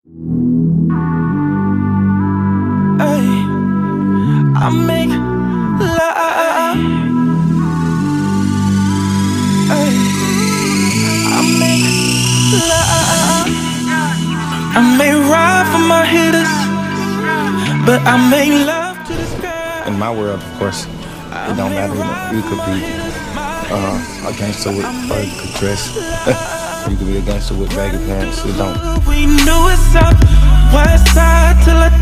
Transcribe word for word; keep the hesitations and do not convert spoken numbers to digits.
Ay, I make love. Ay, I make love. I may ride for my hitters, but I make love to this girl. In my world, of course, it don't matter. You know, you could be uh, a gangster with a good dress. You could be a gangster with baggy pants. It don't. We knew it's up, west side till I